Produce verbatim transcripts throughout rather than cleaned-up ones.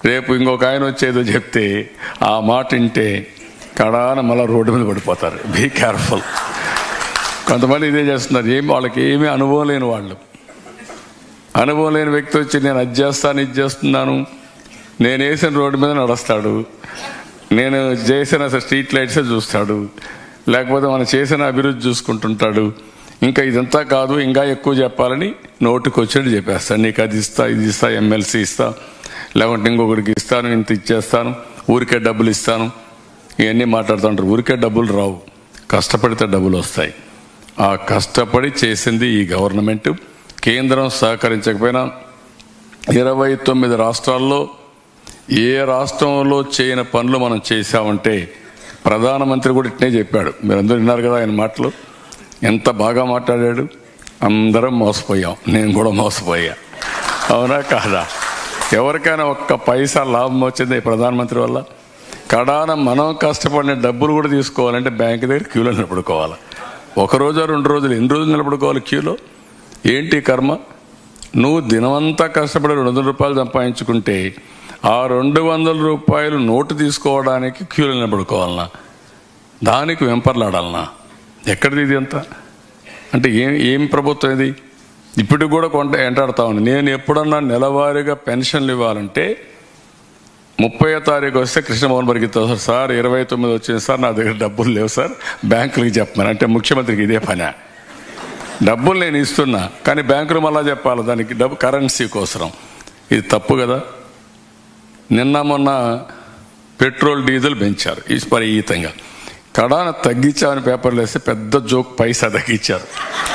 రేపు ఇంకొక ఆయన వచ్చేదో చెప్తే ఆ మాట వింటే కడాన మళ్ళీ రోడ్డు మీద పడిపోతారు. Be careful. కొంతమంది ఇదే చేస్తున్నారు. ఏమి వాళ్ళకి ఏమీ అనుభవం లేని వాళ్ళు. అనుభవం లేని వ్యక్తి వచ్చి నేను అది చేస్తాను ఇది చేస్తున్నాను, నేను వేసిన రోడ్డు మీద నడుస్తాడు, నేను చేసిన స్ట్రీట్ లైట్సే చూస్తాడు, లేకపోతే మనం చేసిన అభివృద్ధి చూసుకుంటుంటాడు. ఇంకా ఇదంతా కాదు, ఇంకా ఎక్కువ చెప్పాలని నోటికి వచ్చినట్టు చెప్పేస్తాను. నీకు అది ఇస్తా, ఇది ఇస్తా, ఎమ్మెల్సీ ఇస్తా, లేకుంటే ఇంకొకరికి ఇస్తాను, ఇంత ఇచ్చేస్తాను, ఊరికే డబ్బులు ఇస్తాను, ఇవన్నీ మాట్లాడుతుంటారు. ఊరికే డబ్బులు రావు, కష్టపడితే డబ్బులు వస్తాయి. ఆ కష్టపడి చేసింది ఈ గవర్నమెంట్. కేంద్రం సహకరించకపోయినా ఇరవై తొమ్మిది రాష్ట్రాల్లో ఏ రాష్ట్రంలో చేయని పనులు మనం చేశామంటే ప్రధానమంత్రి కూడా ఇట్నే చెప్పాడు. మీరందరూ విన్నారు కదా ఆయన మాటలు. ఎంత బాగా మాట్లాడాడు. అందరం మోసపోయాం, నేను కూడా మోసపోయా. అవునా కాదా? ఎవరికైనా ఒక్క పైసా లాభం వచ్చింది ప్రధానమంత్రి వల్ల? కడాన మనం కష్టపడిన డబ్బులు కూడా తీసుకోవాలంటే బ్యాంక్ దగ్గర క్యూలో నిలబడుకోవాలి. ఒక రోజు రెండు రోజులు ఎన్ని రోజులు నిలబడుకోవాలి క్యూలో? ఏంటి కర్మ? నువ్వు దినమంతా కష్టపడి రెండు వందల రూపాయలు సంపాదించుకుంటే ఆ రెండు వందల రూపాయలు నోటు తీసుకోవడానికి క్యూలో నిలబడుకోవాలన్నా? దానికి వెంపర్లాడాలన్నా? ఎక్కడిది ఇది అంతా? అంటే ఏం ఏం ప్రభుత్వం ఇది? ఇప్పటికి కూడా కొంత ఎంటాడుతా ఉంది. నేను ఎప్పుడన్నా నెలవారీగా పెన్షన్లు ఇవ్వాలంటే ముప్పై తారీఖు వస్తే కృష్ణమోహన్ బరిగితో సార్ ఇరవై తొమ్మిది వచ్చింది సార్, నా దగ్గర డబ్బులు లేవు సార్, బ్యాంకులకి చెప్పమని. అంటే ముఖ్యమంత్రికి ఇదే పని. డబ్బులు నేను ఇస్తున్నా కానీ బ్యాంకులు మళ్ళా చెప్పాలి దానికి డబ్బు, కరెన్సీ కోసం. ఇది తప్పు కదా. నిన్న మొన్న పెట్రోల్ డీజిల్ పెంచారు విపరీతంగా. కడాన తగ్గించామని పేపర్లు వేస్తే పెద్ద జోక్, పైసా తగ్గించారు.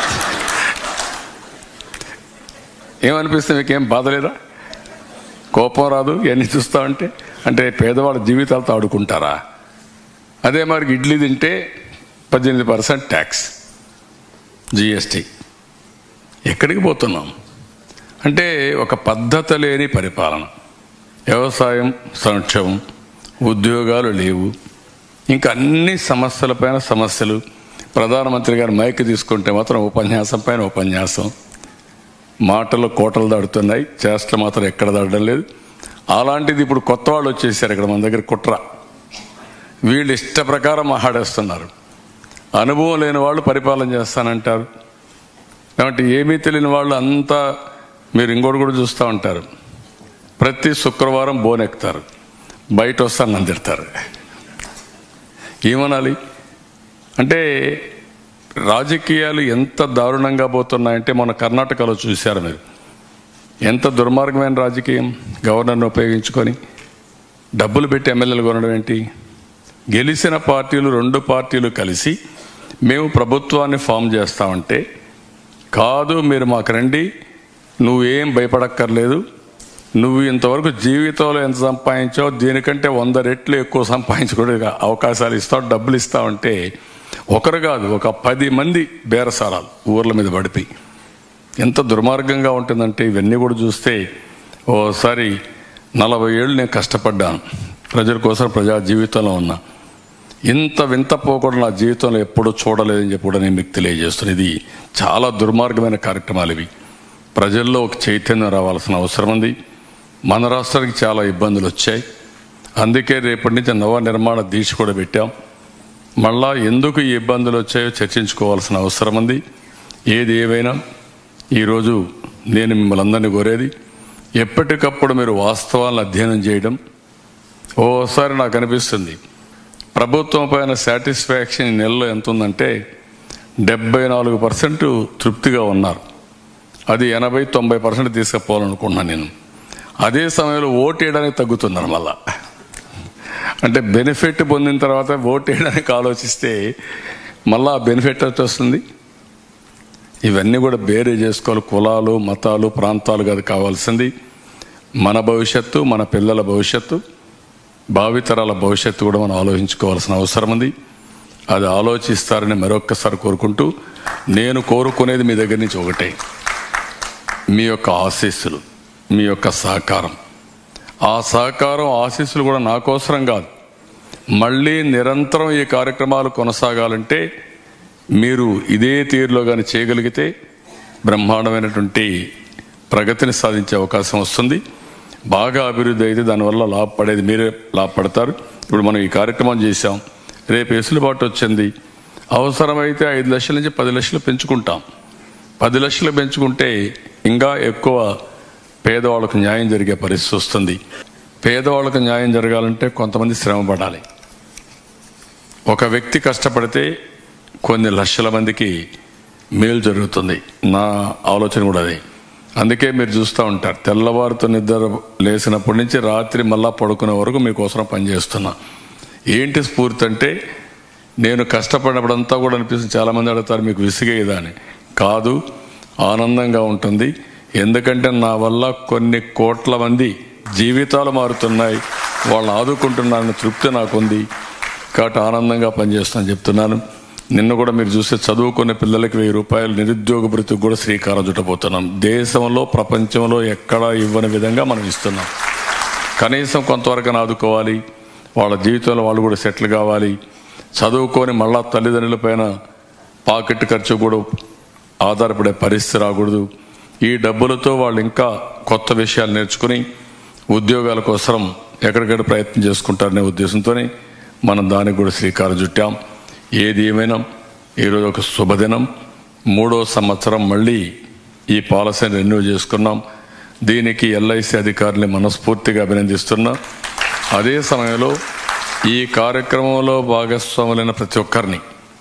ఏమనిపిస్తుంది మీకేం బాధ లేదా? కోపం రాదు ఇవన్నీ చూస్తామంటే? అంటే పేదవాళ్ళ జీవితాలతో ఆడుకుంటారా? అదే మరి ఇడ్లీ తింటే పద్దెనిమిది పర్సెంట్ ట్యాక్స్, జిఎస్టీ. ఎక్కడికి పోతున్నాం? అంటే ఒక పద్ధతి లేని పరిపాలన. వ్యవసాయం సంక్షేమం, ఉద్యోగాలు లేవు, ఇంకా అన్ని సమస్యలపైన సమస్యలు. ప్రధానమంత్రి గారు మైక్ తీసుకుంటే మాత్రం ఉపన్యాసం పైన ఉపన్యాసం. మాటలు కోటలు దాడుతున్నాయి, చేష్టలు మాత్రం ఎక్కడ దాడడం లేదు. అలాంటిది ఇప్పుడు కొత్త వాళ్ళు వచ్చేసారు ఇక్కడ మన దగ్గర. కుట్ర. వీళ్ళు ఇష్ట ప్రకారం మాట్లాడేస్తున్నారు. అనుభవం లేని వాళ్ళు పరిపాలన చేస్తానంటారు. కాబట్టి ఏమీ తెలియని వాళ్ళు అంతా. మీరు ఇంకోటి కూడా చూస్తూ ఉంటారు, ప్రతి శుక్రవారం బోనెక్కుతారు, బయట వస్తాను నన్ను తిడతారు. ఏమనాలి? అంటే రాజకీయాలు ఎంత దారుణంగా పోతున్నాయంటే మొన్న కర్ణాటకలో చూశారు మీరు. ఎంత దుర్మార్గమైన రాజకీయం. గవర్నర్ను ఉపయోగించుకొని డబ్బులు పెట్టి ఎమ్మెల్యేలు కొనడం ఏంటి? గెలిచిన పార్టీలు రెండు పార్టీలు కలిసి మేము ప్రభుత్వాన్ని ఫామ్ చేస్తామంటే, కాదు మీరు మాకు రండి, నువ్వేం భయపడక్కర్లేదు, నువ్వు ఇంతవరకు జీవితంలో ఎంత సంపాదించావు దీనికంటే వంద రెట్లు ఎక్కువ సంపాదించుకునే అవకాశాలు ఇస్తావు, డబ్బులు ఇస్తావంటే ఒకరు కాదు ఒక పది మంది బేరసారాలు ఊర్ల మీద పడిపోయి. ఎంత దుర్మార్గంగా ఉంటుందంటే ఇవన్నీ కూడా చూస్తే ఓసారి నలభై ఏళ్ళు నేను కష్టపడ్డాను ప్రజల కోసం, ప్రజా జీవితంలో ఉన్నా. ఇంత వింత పోకూడదు నా జీవితంలో ఎప్పుడూ చూడలేదని చెప్పి కూడా నేను మీకు తెలియజేస్తున్నాను. ఇది చాలా దుర్మార్గమైన కార్యక్రమాలు ఇవి. ప్రజల్లో ఒక చైతన్యం రావాల్సిన అవసరం ఉంది. మన రాష్ట్రానికి చాలా ఇబ్బందులు వచ్చాయి. అందుకే రేపటి నుంచి నవ నిర్మాణ దీక్ష కూడా పెట్టాం. మళ్ళా ఎందుకు ఈ ఇబ్బందులు వచ్చాయో చర్చించుకోవాల్సిన అవసరం ఉంది. ఏది ఏవైనా ఈరోజు నేను మిమ్మల్ని అందరినీ కోరేది, ఎప్పటికప్పుడు మీరు వాస్తవాలను అధ్యయనం చేయడం. ఓసారి నాకు అనిపిస్తుంది ప్రభుత్వం పైన సాటిస్ఫాక్షన్ ఈ నెలలో ఎంత ఉందంటే డెబ్బై నాలుగు పర్సెంట్ తృప్తిగా ఉన్నారు. అది ఎనభై తొంభై పర్సెంట్ తీసుకుపోవాలనుకున్నాను నేను. అదే సమయంలో ఓటు వేయడానికి తగ్గుతున్నారు మళ్ళా. అంటే బెనిఫిట్ పొందిన తర్వాత ఓటు వేయడానికి ఆలోచిస్తే మళ్ళా బెనిఫిట్ వస్తుంది. ఇవన్నీ కూడా బేరే చేసుకోవాలి. కులాలు మతాలు ప్రాంతాలు కాదు కావాల్సింది మన భవిష్యత్తు, మన పిల్లల భవిష్యత్తు, భావితరాల భవిష్యత్తు కూడా మనం ఆలోచించుకోవాల్సిన అవసరం ఉంది. అది ఆలోచిస్తారని మరొక్కసారి కోరుకుంటూ, నేను కోరుకునేది మీ దగ్గర నుంచి ఒకటే, మీ యొక్క ఆశీస్సులు, మీ యొక్క సహకారం. ఆ సహకారం ఆశీస్సులు కూడా నా కోసరం కాదు, మళ్ళీ నిరంతరం ఈ కార్యక్రమాలు కొనసాగాలంటే మీరు ఇదే తీరులో కానీ చేయగలిగితే బ్రహ్మాండమైనటువంటి ప్రగతిని సాధించే అవకాశం వస్తుంది. బాగా అభివృద్ధి అయితే దానివల్ల లాభపడేది మీరే లాభపడతారు. ఇప్పుడు మనం ఈ కార్యక్రమం చేశాం, రేపు వెసులుబాటు వచ్చింది, అవసరమైతే ఐదు లక్షల నుంచి పది లక్షలు పెంచుకుంటాం. పది లక్షలు పెంచుకుంటే ఇంకా ఎక్కువ పేదవాళ్ళకు న్యాయం జరిగే పరిస్థితి వస్తుంది. పేదవాళ్ళకు న్యాయం జరగాలంటే కొంతమంది శ్రమ పడాలి. ఒక వ్యక్తి కష్టపడితే కొన్ని లక్షల మందికి మేలు జరుగుతుంది. నా ఆలోచన కూడా అదే. అందుకే మీరు చూస్తూ ఉంటారు, తెల్లవారుతో నిద్ర లేచినప్పటి నుంచి రాత్రి మళ్ళా పడుకునే వరకు మీకోసం పనిచేస్తున్నా. ఏంటి స్ఫూర్తి అంటే, నేను కష్టపడినప్పుడంతా కూడా అనిపిస్తుంది, చాలామంది అడుగుతారు మీకు విసిగేదా అని. కాదు, ఆనందంగా ఉంటుంది. ఎందుకంటే నా వల్ల కొన్ని కోట్ల మంది జీవితాలు మారుతున్నాయి, వాళ్ళు ఆదుకుంటున్నారన్న తృప్తి నాకుంది. కాబట్టి ఆనందంగా పనిచేస్తానని చెప్తున్నాను. నిన్న కూడా మీరు చూస్తే చదువుకునే పిల్లలకి వెయ్యి రూపాయలు నిరుద్యోగ భృతికి కూడా శ్రీకారం చుట్టబోతున్నాం. దేశంలో ప్రపంచంలో ఎక్కడా ఇవ్వని విధంగా మనం ఇస్తున్నాం. కనీసం కొంతవరకు ఆదుకోవాలి, వాళ్ళ జీవితంలో వాళ్ళు కూడా సెటిల్ కావాలి. చదువుకొని మళ్ళా తల్లిదండ్రుల పైన పాకెట్ ఖర్చు కూడా ఆధారపడే పరిస్థితి రాకూడదు. ఈ డబ్బులతో వాళ్ళు ఇంకా కొత్త విషయాలు నేర్చుకుని ఉద్యోగాల కోసం ఎక్కడికక్కడ ప్రయత్నం చేసుకుంటారనే ఉద్దేశంతోనే మనం దానికి కూడా శ్రీకారం చుట్టాం. ఏది ఏమైనా ఈరోజు ఒక శుభదినం. మూడో సంవత్సరం మళ్ళీ ఈ పాలసీని రెన్యూ చేసుకున్నాం. దీనికి ఎల్ఐసి అధికారుల్ని మనస్ఫూర్తిగా అభినందిస్తున్నా. అదే సమయంలో ఈ కార్యక్రమంలో భాగస్వాములైన ప్రతి ఒక్కరిని,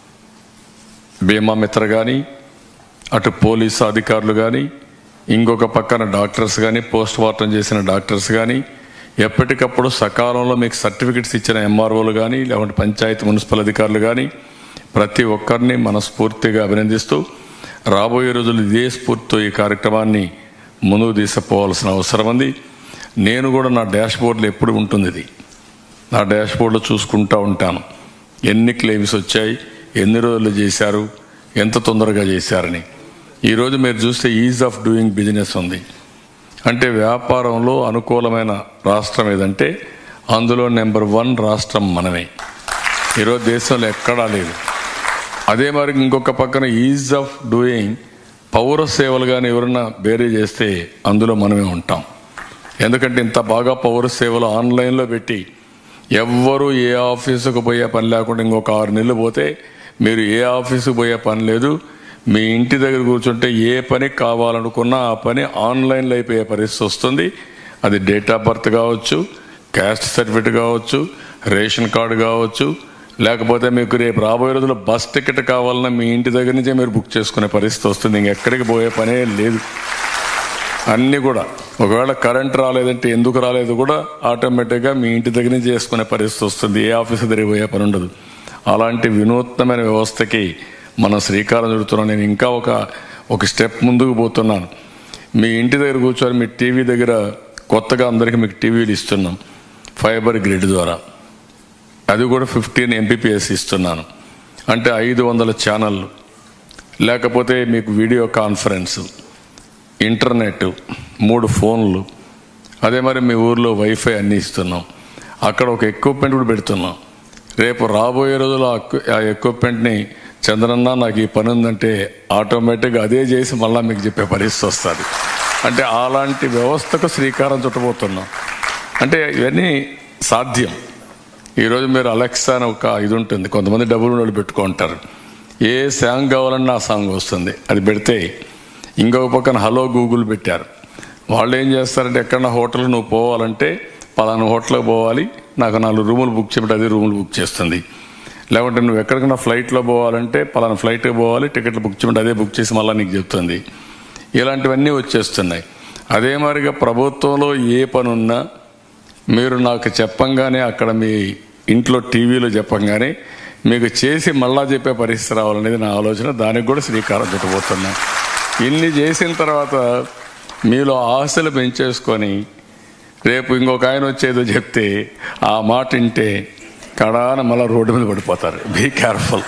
బీమా మిత్ర కానీ, అటు పోలీసు అధికారులు కానీ, ఇంకొక పక్కన డాక్టర్స్ కానీ, పోస్ట్ మార్టం చేసిన డాక్టర్స్ కానీ, ఎప్పటికప్పుడు సకాలంలో మీకు సర్టిఫికెట్స్ ఇచ్చిన ఎంఆర్ఓలు కానీ, లేకుంటే పంచాయతీ మున్సిపల్ అధికారులు కానీ, ప్రతి ఒక్కరిని మనస్ఫూర్తిగా అభినందిస్తూ రాబోయే రోజులు ఇదే స్ఫూర్తితో ఈ కార్యక్రమాన్ని ముందుకు తీసుకుపోవాల్సిన అవసరం ఉంది. నేను కూడా నా డాష్ బోర్డులో ఎప్పుడు ఉంటుంది ఇది, నా డాష్ బోర్డులో చూసుకుంటూ ఉంటాను, ఎన్ని క్లెయిమ్స్ వచ్చాయి, ఎన్ని రోజులు చేశారు, ఎంత తొందరగా చేశారని. ఈరోజు మీరు చూస్తే ఈజ్ ఆఫ్ డూయింగ్ బిజినెస్ ఉంది. అంటే వ్యాపారంలో అనుకూలమైన రాష్ట్రం ఏదంటే అందులో నెంబర్ వన్ రాష్ట్రం మనమే. ఈరోజు దేశంలో ఎక్కడా లేదు. అదే మరి ఇంకొక పక్కన ఈజ్ ఆఫ్ డూయింగ్ పౌర సేవలు కానీ ఎవరన్నా బేరీ చేస్తే అందులో మనమే ఉంటాం. ఎందుకంటే ఇంత బాగా పౌర సేవలు ఆన్లైన్లో పెట్టి ఎవ్వరూ ఏ ఆఫీసుకు పోయే పని లేకుండా ఇంకొక ఆరు నెలలు పోతే మీరు ఏ ఆఫీసుకు పోయే పని లేదు, మీ ఇంటి దగ్గర కూర్చుంటే ఏ పని కావాలనుకున్నా ఆ పని ఆన్లైన్లో అయిపోయే పరిస్థితి వస్తుంది. అది డేట్ ఆఫ్ బర్త్ కావచ్చు, క్యాస్ట్ సర్టిఫికేట్ కావచ్చు, రేషన్ కార్డు కావచ్చు, లేకపోతే మీకు రేపు రాబోయే రోజుల్లో బస్ టికెట్ కావాలన్నా మీ ఇంటి దగ్గర నుంచే మీరు బుక్ చేసుకునే పరిస్థితి వస్తుంది. ఇంకెక్కడికి పోయే పనే లేదు. అన్నీ కూడా ఒకవేళ కరెంట్ రాలేదంటే ఎందుకు రాలేదు కూడా ఆటోమేటిక్గా మీ ఇంటి దగ్గర నుంచి చేసుకునే పరిస్థితి వస్తుంది. ఏ ఆఫీసు దగ్గర పోయే పని ఉండదు. అలాంటి వినూత్నమైన వ్యవస్థకి మనం శ్రీకారం చుడుతున్నాం. నేను ఇంకా ఒక ఒక స్టెప్ ముందుకు పోతున్నాను. మీ ఇంటి దగ్గర కూర్చొని మీ టీవీ దగ్గర కొత్తగా అందరికీ మీకు టీవీలు ఇస్తున్నాం ఫైబర్ గ్రిడ్ ద్వారా. అది కూడా ఫిఫ్టీన్ ఎంపీపీఎస్ ఇస్తున్నాను. అంటే ఐదు వందల ఛానళ్ళు, లేకపోతే మీకు వీడియో కాన్ఫరెన్స్, ఇంటర్నెట్, మూడు ఫోన్లు, అదే మరి మీ ఊర్లో వైఫై అన్నీ ఇస్తున్నాం. అక్కడ ఒక ఎక్విప్మెంట్ కూడా పెడుతున్నాం. రేపు రాబోయే రోజుల్లో ఆ ఎక్విప్మెంట్ని చంద్రన్న నాకు ఈ పని ఉందంటే ఆటోమేటిక్గా అదే చేసి మళ్ళీ మీకు చెప్పే పరిస్థితి వస్తుంది. అంటే అలాంటి వ్యవస్థకు శ్రీకారం చుట్టబోతున్నాం. అంటే ఇవన్నీ సాధ్యం. ఈరోజు మీరు అలెక్సా అని ఒక ఇది ఉంటుంది, కొంతమంది డబ్బులు వాళ్ళు పెట్టుకుంటారు. ఏ సాంగ్ కావాలన్నా ఆ సాంగ్ వస్తుంది, అది పెడితే. ఇంకొక పక్కన హలో గూగుల్ పెట్టారు. వాళ్ళు ఏం చేస్తారంటే ఎక్కడన్నా హోటల్ నువ్వు పోవాలంటే పలానా హోటల్కి పోవాలి, నాకు నాలుగు రూములు బుక్ చేయబట్టి అది రూములు బుక్ చేస్తుంది. లేకుంటే నువ్వు ఎక్కడికైనా ఫ్లైట్లో పోవాలంటే పలానా ఫ్లైట్కి పోవాలి, టికెట్లు బుక్ చేయమంటే అదే బుక్ చేసి మళ్ళీ నీకు చెప్తుంది. ఇలాంటివన్నీ వచ్చేస్తున్నాయి. అదే మాదిరిగా ప్రభుత్వంలో ఏ పని ఉన్నా మీరు నాకు చెప్పంగానే అక్కడ మీ ఇంట్లో టీవీలో చెప్పంగానే మీకు చేసి మళ్ళా చెప్పే పరిస్థితి రావాలనేది నా ఆలోచన. దానికి కూడా శ్రీకారం చుట్టబోతున్నా. ఇన్ని చేసిన తర్వాత మీలో ఆశలు పెంచేసుకొని రేపు ఇంకొక ఆయన వచ్చేదో చెప్తే ఆ మాట వింటే కడాన మళ్ళీ రోడ్డు మీద పడిపోతారు. Be careful.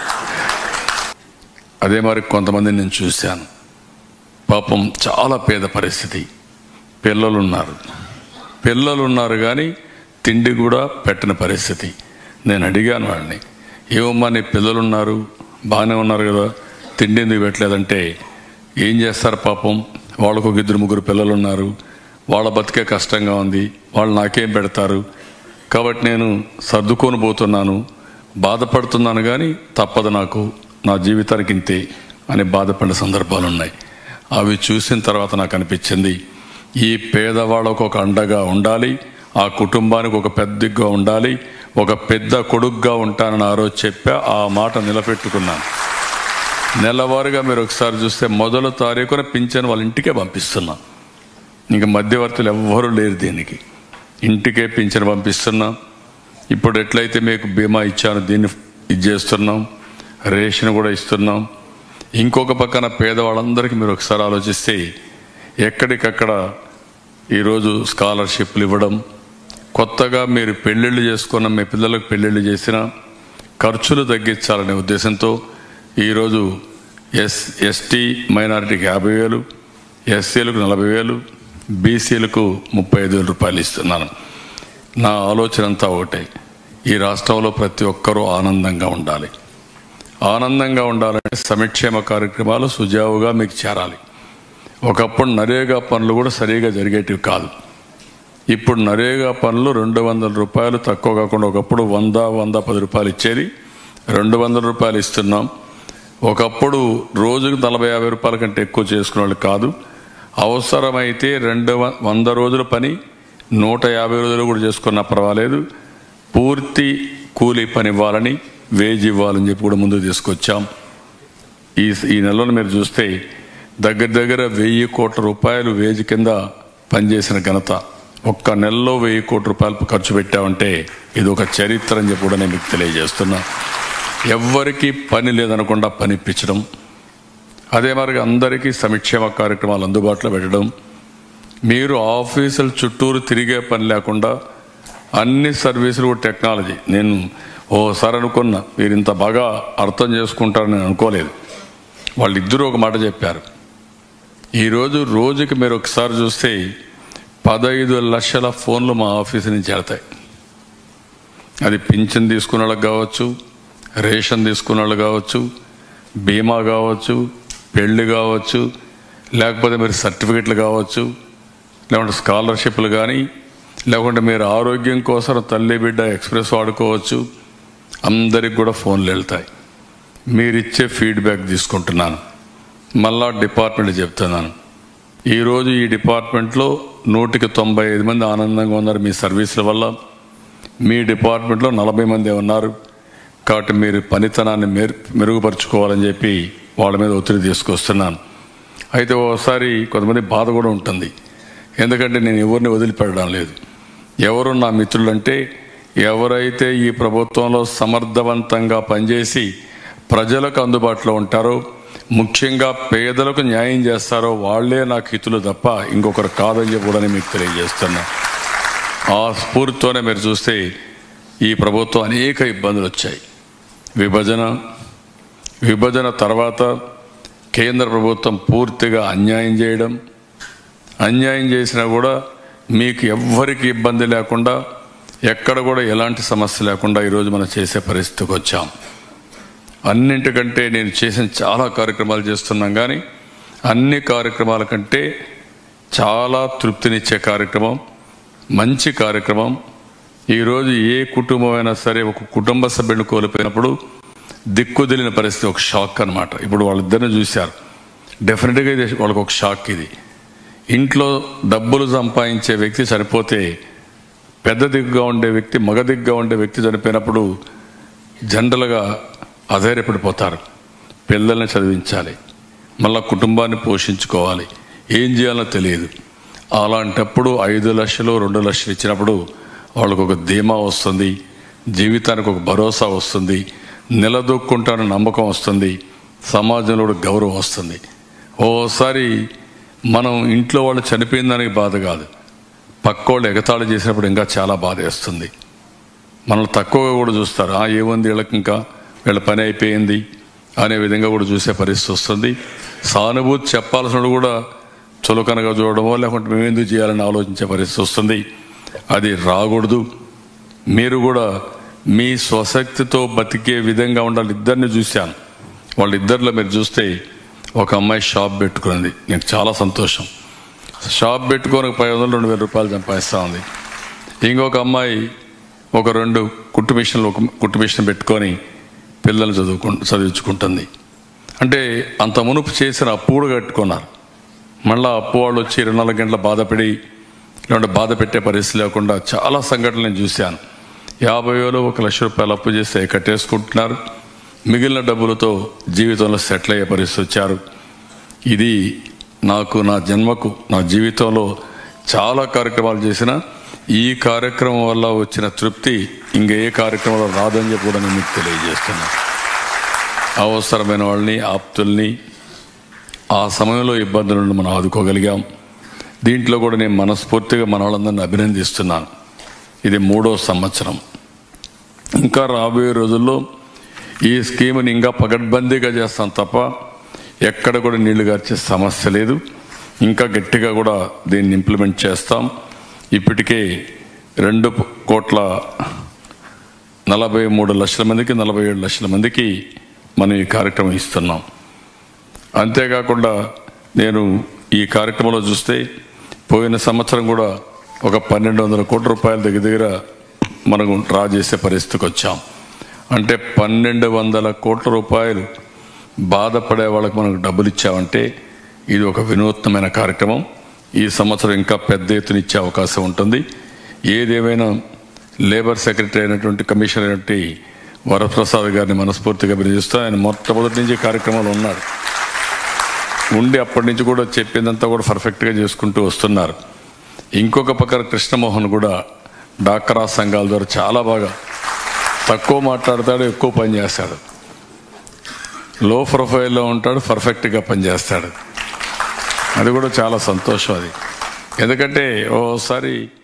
అదే మరి కొంతమందిని నేను చూశాను, పాపం చాలా పేద పరిస్థితి, పిల్లలున్నారు పిల్లలున్నారు కానీ తిండి కూడా పెట్టని పరిస్థితి. నేను అడిగాను వాడిని, ఏమమ్మా నీ పిల్లలున్నారు బాగానే ఉన్నారు కదా, తిండి ఎందుకు పెట్టలేదంటే ఏం చేస్తారు పాపం, వాళ్ళకు ఒక ఇద్దరు ముగ్గురు పిల్లలు ఉన్నారు, వాళ్ళ బతికే కష్టంగా ఉంది, వాళ్ళు నాకేం పెడతారు, కాబట్టి నేను సర్దుకొని పోతున్నాను, బాధపడుతున్నాను, కానీ తప్పదు నాకు, నా జీవితానికి ఇంతే అని బాధపడిన సందర్భాలు ఉన్నాయి. అవి చూసిన తర్వాత నాకు అనిపించింది, ఈ పేదవాళ్ళకు ఒక అండగా ఉండాలి, ఆ కుటుంబానికి ఒక పెద్దగా ఉండాలి, ఒక పెద్ద కొడుకుగా ఉంటానని ఆ రోజు చెప్పా. ఆ మాట నిలబెట్టుకున్నాను. నెలవారీగా మీరు ఒకసారి చూస్తే మొదలు తారీఖున పింఛన్ వాళ్ళ ఇంటికే పంపిస్తున్నా. ఇంకా మధ్యవర్తులు ఎవ్వరూ లేరు, దీనికి ఇంటికే పింఛన్ పంపిస్తున్నా. ఇప్పుడు ఎట్లయితే మీకు బీమా ఇచ్చాను దీన్ని ఇది చేస్తున్నాం, రేషన్ కూడా ఇస్తున్నాం. ఇంకొక పక్కన పేదవాళ్ళందరికీ మీరు ఒకసారి ఆలోచిస్తే ఎక్కడికక్కడ ఈరోజు స్కాలర్షిప్లు ఇవ్వడం, కొత్తగా మీరు పెళ్ళిళ్ళు చేసుకున్న మీ పిల్లలకు పెళ్ళిళ్ళు చేసిన ఖర్చులు తగ్గించాలనే ఉద్దేశంతో ఈరోజు ఎస్ ఎస్టీ మైనారిటీకి యాభై వేలు, ఎస్సీలకు నలభై వేలు, బీసీలకు ముప్పై ఐదు వేల రూపాయలు ఇస్తున్నాను. నా ఆలోచన అంతా ఒకటే, ఈ రాష్ట్రంలో ప్రతి ఒక్కరూ ఆనందంగా ఉండాలి. ఆనందంగా ఉండాలంటే సంక్షేమ కార్యక్రమాలు సుజావుగా మీకు చేరాలి. ఒకప్పుడు నరేగా పనులు కూడా సరిగా జరిగేటివి కాదు. ఇప్పుడు నరేగా పనులు రెండు వందల రూపాయలు తక్కువ కాకుండా ఒకప్పుడు వంద వంద పది రూపాయలు ఇచ్చేది, రెండు వందల రూపాయలు ఇస్తున్నాం. ఒకప్పుడు రోజుకు నలభై యాభై రూపాయల కంటే ఎక్కువ చేసుకునే వాళ్ళు కాదు. అవసరమైతే రెండు వంద రోజుల పని నూట యాభై రోజులు కూడా చేసుకున్నా పర్వాలేదు, పూర్తి కూలీ పని ఇవ్వాలని, వేజ్ ఇవ్వాలని చెప్పి కూడా ముందుకు తీసుకొచ్చాం. ఈ ఈ నెలలో మీరు చూస్తే దగ్గర దగ్గర వెయ్యి కోట్ల రూపాయలు వేజ్ కింద పనిచేసిన ఘనత. ఒక్క నెలలో వెయ్యి కోట్ల రూపాయలు ఖర్చు పెట్టామంటే ఇది ఒక చరిత్ర అని చెప్పి కూడా నేను మీకు తెలియజేస్తున్నా. ఎవ్వరికీ పని లేదనకుండా పని ఇప్పించడం, అదే మరి అందరికీ సంక్షేమ కార్యక్రమాలు అందుబాటులో పెట్టడం, మీరు ఆఫీసుల చుట్టూరు తిరిగే పని లేకుండా అన్ని సర్వీసులు టెక్నాలజీ. నేను ఓసారి అనుకున్నా మీరు ఇంత బాగా అర్థం చేసుకుంటారని నేను అనుకోలేదు. వాళ్ళిద్దరూ ఒక మాట చెప్పారు. ఈరోజు రోజుకి మీరు ఒకసారి చూస్తే పదహైదు లక్షల ఫోన్లు మా ఆఫీసు నుంచి వెళ్తాయి. అది పింఛన్ తీసుకున్న వాళ్ళకి కావచ్చు, రేషన్ తీసుకున్న వాళ్ళు కావచ్చు, బీమా కావచ్చు, పెళ్ళి కావచ్చు, లేకపోతే మీరు సర్టిఫికెట్లు కావచ్చు, లేకుంటే స్కాలర్షిప్లు కానీ, లేకుంటే మీరు ఆరోగ్యం కోసం తల్లి బిడ్డ ఎక్స్ప్రెస్ వాడుకోవచ్చు. అందరికి కూడా ఫోన్లు వెళ్తాయి. మీరిచ్చే ఫీడ్బ్యాక్ తీసుకుంటున్నాను. మళ్ళా డిపార్ట్మెంట్ చెప్తున్నాను, ఈరోజు ఈ డిపార్ట్మెంట్లో నూటికి తొంభై ఐదు మంది ఆనందంగా ఉన్నారు మీ సర్వీసుల వల్ల. మీ డిపార్ట్మెంట్లో నలభై మంది ఉన్నారు, కాబట్టి మీరు పనితనాన్ని మెరు మెరుగుపరుచుకోవాలని చెప్పి వాళ్ళ మీద ఒత్తిడి తీసుకొస్తున్నాను. అయితే ఓసారి కొంతమంది బాధ కూడా ఉంటుంది, ఎందుకంటే నేను ఎవరిని వదిలిపెట్టడం లేదు. ఎవరు నా మిత్రులంటే ఎవరైతే ఈ ప్రభుత్వంలో సమర్థవంతంగా పనిచేసి ప్రజలకు అందుబాటులో ఉంటారో, ముఖ్యంగా పేదలకు న్యాయం చేస్తారో వాళ్లే నాకు హితులు తప్ప ఇంకొకరు కాదని చెప్పి కూడా మీకు తెలియజేస్తున్నా. ఆ స్ఫూర్తితోనే మీరు చూస్తే ఈ ప్రభుత్వం అనేక ఇబ్బందులు వచ్చాయి. విభజన విభజన తర్వాత కేంద్ర ప్రభుత్వం పూర్తిగా అన్యాయం చేయడం, అన్యాయం చేసినా కూడా మీకు ఎవ్వరికి ఇబ్బంది లేకుండా, ఎక్కడ కూడా ఎలాంటి సమస్య లేకుండా ఈరోజు మనం చేసే పరిస్థితికి వచ్చాం. అన్నింటికంటే నేను చేసిన చాలా కార్యక్రమాలు చేస్తున్నాం, కానీ అన్ని కార్యక్రమాల కంటే చాలా తృప్తినిచ్చే కార్యక్రమం, మంచి కార్యక్రమం. ఈరోజు ఏ కుటుంబం అయినా సరే ఒక కుటుంబ సభ్యుని కోల్పోయినప్పుడు దిక్కుదిలిన పరిస్థితి, ఒక షాక్ అనమాట. ఇప్పుడు వాళ్ళిద్దరిని చూశారు, డెఫినెట్గా ఇది వాళ్ళకి ఒక షాక్. ఇది ఇంట్లో డబ్బులు సంపాదించే వ్యక్తి చనిపోతే, పెద్ద దిగ్గుగా ఉండే వ్యక్తి, మగ దిగ్గుగా ఉండే వ్యక్తి చనిపోయినప్పుడు జనరల్గా అధైర్యపడిపోతారు. పిల్లల్ని చదివించాలి, మళ్ళా కుటుంబాన్ని పోషించుకోవాలి, ఏం చేయాలో తెలియదు. అలాంటప్పుడు ఐదు లక్షలు రెండు లక్షలు ఇచ్చినప్పుడు వాళ్ళకు ఒక ధీమా వస్తుంది, జీవితానికి ఒక భరోసా వస్తుంది, నిలదొక్కుంటానని నమ్మకం వస్తుంది, సమాజంలో గౌరవం వస్తుంది. ఓసారి మనం ఇంట్లో వాళ్ళు చనిపోయిన దానికి బాధ కాదు, పక్కోళ్ళు ఎగతాళి చేసినప్పుడు ఇంకా చాలా బాధ వేస్తుంది. మనల్ని తక్కువగా కూడా చూస్తారు, ఆ ఏముంది వీళ్ళకి, ఇంకా వీళ్ళ పని అయిపోయింది అనే విధంగా కూడా చూసే పరిస్థితి వస్తుంది. సానుభూతి చెప్పాల్సిన కూడా చులకనగా చూడడమో లేకుంటే మేము ఎందుకు చేయాలని ఆలోచించే పరిస్థితి వస్తుంది. అది రాకూడదు. మీరు కూడా మీ స్వశక్తితో బతికే విధంగా ఉండాలి. ఇద్దరిని చూశాను, వాళ్ళిద్దరిలో మీరు చూస్తే ఒక అమ్మాయి షాప్ పెట్టుకున్నది, నాకు చాలా సంతోషం. షాప్ పెట్టుకొని పది వందలు రెండు వేల రూపాయలు సంపాదిస్తూ ఉంది. ఇంకొక అమ్మాయి ఒక రెండు కుట్టు మిషన్లు ఒక కుట్టు మిషన్ పెట్టుకొని పిల్లలు చదువుకు చదివించుకుంటుంది. అంటే అంత మునుపు చేసిన అప్పు కూడా కట్టుకున్నారు. మళ్ళీ అప్పు వాళ్ళు వచ్చి ఇరవై నాలుగు గంటల బాధపడి లేదంటే బాధ పెట్టే పరిస్థితి లేకుండా చాలా సంఘటనలు నేను చూశాను. యాభై వేలు ఒక లక్ష రూపాయలు అప్పు చేస్తే కట్టేసుకుంటున్నారు. మిగిలిన డబ్బులతో జీవితంలో సెటిల్ అయ్యే పరిస్థితి వచ్చారు. ఇది నాకు నా జన్మకు నా జీవితంలో చాలా కార్యక్రమాలు చేసిన ఈ కార్యక్రమం వల్ల వచ్చిన తృప్తి ఇంకే కార్యక్రమంలో రాదని చెప్పి కూడా నేను మీకు తెలియజేస్తున్నాను. అవసరమైన వాళ్ళని ఆప్తుల్ని ఆ సమయంలో ఇబ్బందులను మనం ఆదుకోగలిగాం. దీంట్లో కూడా నేను మనస్ఫూర్తిగా మన వాళ్ళందరినీ అభినందిస్తున్నాను. ఇది మూడో సంవత్సరం. ఇంకా రాబోయే రోజుల్లో ఈ స్కీమ్ని ఇంకా పకడ్బందీగా చేస్తాం తప్ప ఎక్కడ కూడా నీళ్లు గార్చే సమస్య లేదు. ఇంకా గట్టిగా కూడా దీన్ని ఇంప్లిమెంట్ చేస్తాం. ఇప్పటికే రెండు కోట్ల నలభై మూడు లక్షల మందికి నలభై ఏడు లక్షల మందికి మనం ఈ కార్యక్రమం ఇస్తున్నాం. అంతేకాకుండా నేను ఈ కార్యక్రమంలో చూస్తే పోయిన సంవత్సరం కూడా ఒక పన్నెండు వందల కోట్ల రూపాయల దగ్గర దగ్గర మనం డ్రా చేసే పరిస్థితికి వచ్చాం. అంటే పన్నెండు వందల కోట్ల రూపాయలు బాధపడే వాళ్ళకి మనకు డబ్బులు ఇచ్చామంటే ఇది ఒక వినూత్నమైన కార్యక్రమం. ఈ సంవత్సరం ఇంకా పెద్ద ఎత్తున ఇచ్చే అవకాశం ఉంటుంది. ఏదేమైనా లేబర్ సెక్రటరీ అయినటువంటి కమిషనర్ అయినటువంటి వరప్రసాద్ గారిని మనస్ఫూర్తిగా అభినందిస్తూ ఆయన మొట్టమొదటి నుంచి కార్యక్రమాలు ఉన్నారు ఉండి అప్పటి నుంచి కూడా చెప్పిందంతా కూడా పర్ఫెక్ట్గా చేసుకుంటూ వస్తున్నారు. ఇంకొక పక్కన కృష్ణమోహన్ కూడా డాక్రా సంఘాల ద్వారా చాలా బాగా తక్కువ మాట్లాడతాడు, ఎక్కువ పని చేస్తాడు. లో ప్రొఫైల్లో ఉంటాడు, పర్ఫెక్ట్గా పనిచేస్తాడు. అది కూడా చాలా సంతోషం. అది ఎందుకంటే ఓసారి